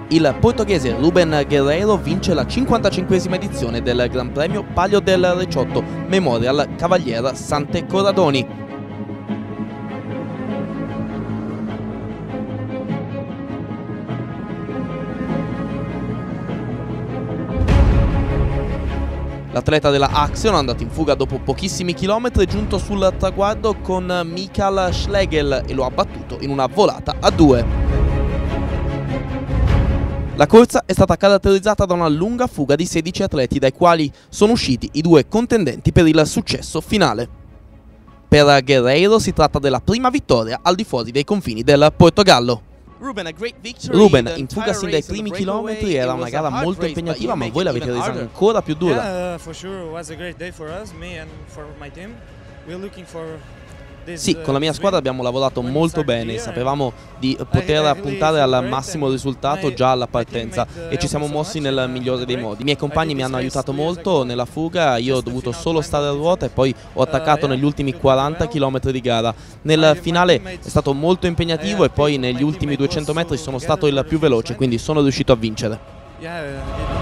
Il portoghese Ruben Guerreiro vince la 55esima edizione del Gran Premio Palio del Reciotto Memorial Cavalier Sante Corradoni. L'atleta della Axion è andato in fuga dopo pochissimi chilometri, è giunto sul traguardo con Michael Schlegel e lo ha battuto in una volata a 2. La corsa è stata caratterizzata da una lunga fuga di 16 atleti, dai quali sono usciti i 2 contendenti per il successo finale. Per Guerreiro si tratta della prima vittoria al di fuori dei confini del Portogallo. Ruben, in fuga sin dai primi chilometri, era una gara molto impegnativa, ma voi l'avete resa ancora più dura. Sì, con la mia squadra abbiamo lavorato molto bene, sapevamo di poter puntare al massimo risultato già alla partenza e ci siamo mossi nel migliore dei modi. I miei compagni mi hanno aiutato molto nella fuga, io ho dovuto solo stare a ruota e poi ho attaccato negli ultimi 40 km di gara. Nel finale è stato molto impegnativo e poi negli ultimi 200 metri sono stato il più veloce, quindi sono riuscito a vincere.